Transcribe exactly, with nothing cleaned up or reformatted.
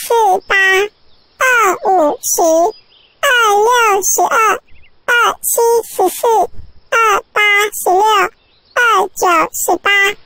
四八，二五十，二六十二，二七十四，二八十六，二九十八。